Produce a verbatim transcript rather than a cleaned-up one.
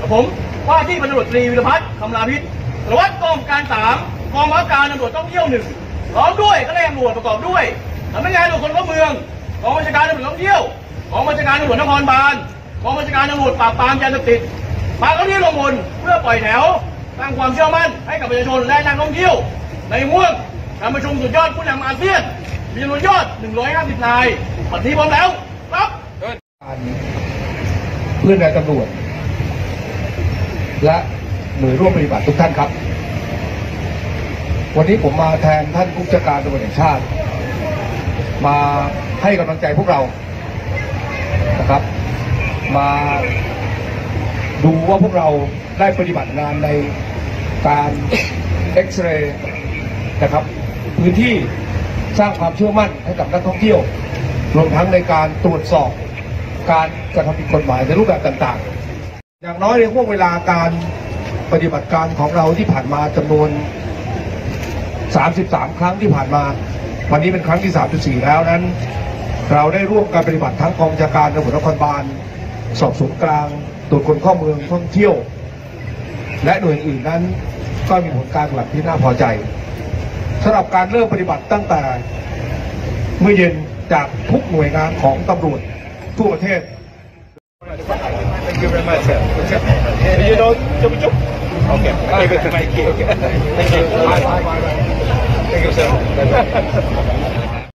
ผมว่าที่พันตำรวจตรีวิรพัฒน์คำลาพิษสารวัตรกองการสามกองบังคับการตำรวจท่องเที่ยวหนึ่งพร้อมด้วยคณะตำรวจประกอบด้วยสำนักงานตำรวจคนเข้าเมืองกองบัญชาการตำรวจท่องเที่ยวกองบัญชาการตำรวจนครบาลกองบัญชาการตำรวจปราบปรามยาเสพติดมาเข้าที่ลงมนเพื่อปล่อยแถวสร้างความเชื่อมั่นให้กับประชาชนและนักท่องเที่ยวในม่วงการประชุมสุดยอดผู้นำอาเซียนมีจำนวนยอดหนึ่งร้อยห้าสิบนายปัจจุบันแล้วครับเพื่อนนายตำรวจและหน่วยร่วมปฏิบัติทุกท่านครับวันนี้ผมมาแทนท่านผู้จัดการตำรวจแห่งชาติมาให้กำลังใจพวกเรานะครับมาดูว่าพวกเราได้ปฏิบัติงานในการเอ็กซเรย์นะครับพื้นที่สร้างความเชื่อมั่นให้กับนักท่องเที่ยวรวมทั้งในการตรวจสอบการกระทำผิดกฎหมายในรูปแบบต่างๆอย่างน้อยในห่วงเวลาการปฏิบัติการของเราที่ผ่านมาจำนวนสามสิบสามครั้งที่ผ่านมาวันนี้เป็นครั้งที่สามสิบสี่แล้วนั้นเราได้ร่วมการปฏิบัติทั้งกองบัญชาการตำรวจนครบาลสอบสวนกลางตรวจคนเข้าเมืองท่องเที่ยวและหน่วยอื่นนั้นก็มีผลการปฏิบัติที่น่าพอใจสำหรับการเริ่มปฏิบัติตั้งแต่เมื่อเย็นจากทุกหน่วยงานของตำรวจทั่วประเทศ Thank you very much, sir. You know, chup chup. Okay. Okay. Thank you. Thank you. Bye bye bye. Thank you, sir.